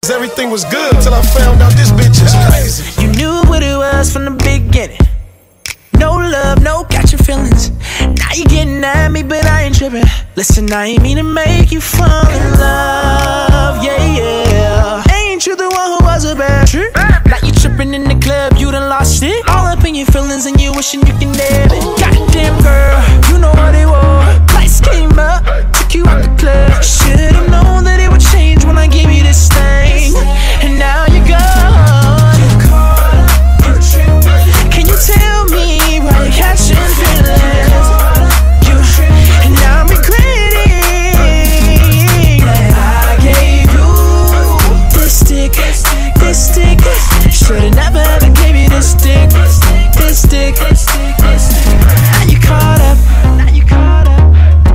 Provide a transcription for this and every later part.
everything was good till I found out this bitch is crazy. You knew what it was from the beginning. No love, no catching feelings. Now you getting at me, but I ain't tripping. Listen, I ain't mean to make you fall in love, yeah, yeah. Ain't you the one who was a bad trip? Now you tripping in the club, you done lost it. All up in your feelings and you wishing you can have it. Goddamn girl, you know what it was. Lights came up, took you out the club. Should've known that it would change when I gave you this thing. And now you're gone. You're caught up, you're tripping. Can you tell me why you're catching feelings? And now I'm regretting that I gave you this stick, this stick. Should've never ever gave you this stick, this stick. Now you caught up, now you caught up,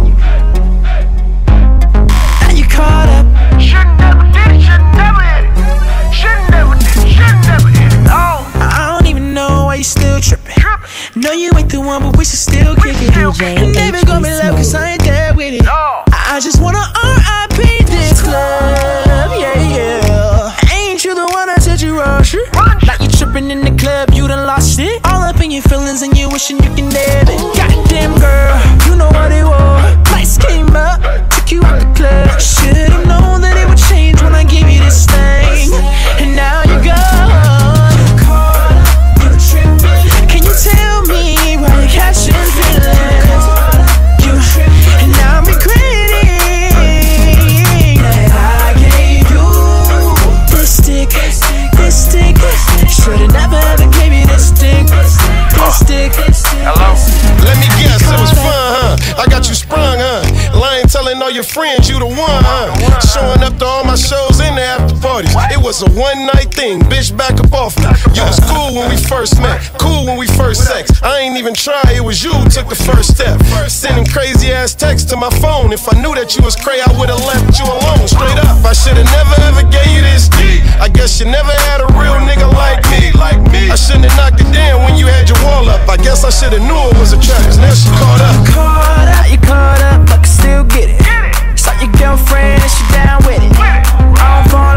now you caught up. Should've never did it, should've never hit it. Should've never did it, should've never hit it. Oh, I don't even know why you still tripping. No, you ain't the one, but we should still kick it. And baby, gon' be love, cause I ain't there with it. I just wanna R.I.P. this club, yeah, yeah. Ain't you the one that said you rush it? Now you tripping in the club, you done lost it. All up in your feelings and you wishing you can have it. Goddamn girl, you know what it was. Lights came up, took you out the club. Should've known that it would change when I gave you this thing. And now you're gone. You're caught up, you're tripping. Can you tell me why you're catching feelings? And now I'm regretting that I gave you this stick, this stick. Should've never ever gave you this stick, this stick. hello? Let me guess, it was fun, huh? I got you sprung, huh? Lying, telling all your friends you the one, huh? Showing up to all my shows in the after parties. It was a one-night thing, bitch, back up off me. You was cool when we first met, cool when we first sex. I ain't even try, it was you who took the first step. Sending crazy-ass texts to my phone. If I knew that you was cray, I would've left you alone, straight up. I should've never ever gave you this D. I guess you never had a real nigga like me. I shouldn't have knocked it down when you had your wall up. I guess I should've knew it was a trap, cause now she caught up. You caught up, I can still get it. Saw your girlfriend and she down with it. I don't fall